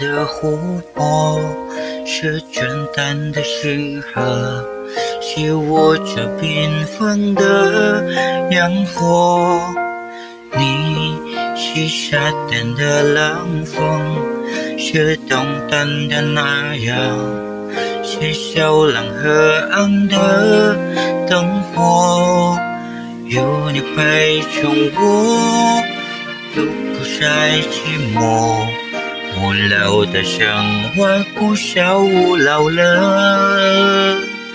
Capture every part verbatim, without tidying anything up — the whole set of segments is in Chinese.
的湖泊，是简单的星河，是我这缤纷的阳火。你是沙滩的冷风，是动荡的那样，是小浪河岸的灯火。有你陪着我，就不再寂寞，无聊的生活不再无聊了。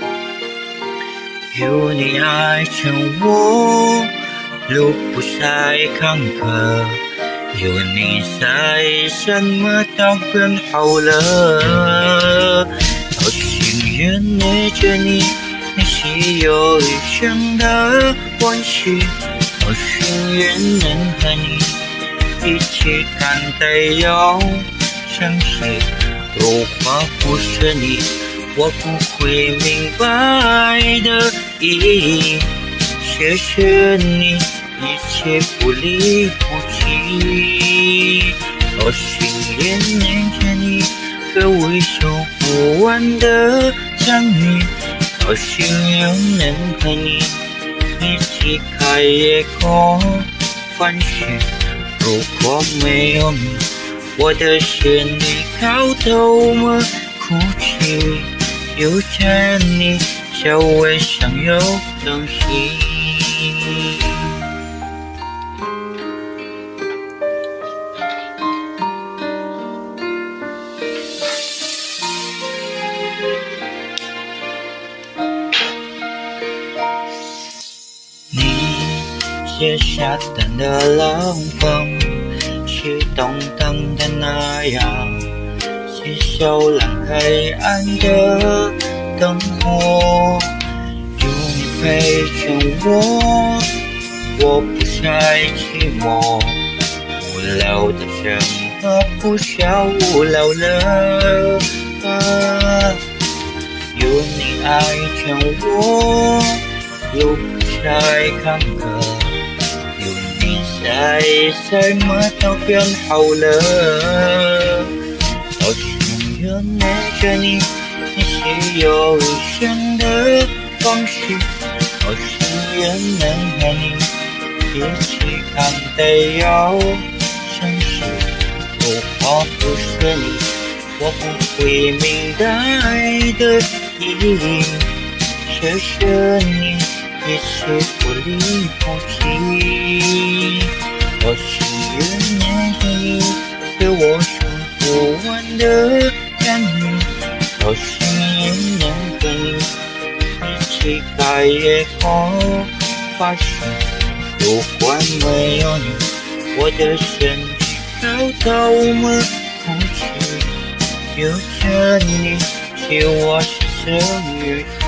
有你爱着我，路不再坎坷，有你在，什么都变好了。好幸运遇见你，你是有一生的关系，好幸运能和你一起看太阳升起。如果不是你，我不会明白的意义。谢谢你一切不离不弃，好幸运能见你和为数不完的相遇，好幸运能和你一起开夜空繁星。如果没有你，我的心里好多么哭泣。有着你，稍微想有东西。是沙滩的冷风，是动荡的那样，是小浪黑暗的灯火。有你陪着我，我不再寂寞，无聊的生活不再无聊了。啊，有你爱着我，路不再坎坷，在，什么都变好了。好幸运遇见你，你是有一生的方式，好幸运能和你一起看太阳升起。如果不是你，我不会明白的意义。谢谢你一切不离不弃，好幸运能和你和我数不完的相遇，好幸运能和你一起开夜空繁星。如果没有你，我的身体好多么哭泣。有着你，是我生日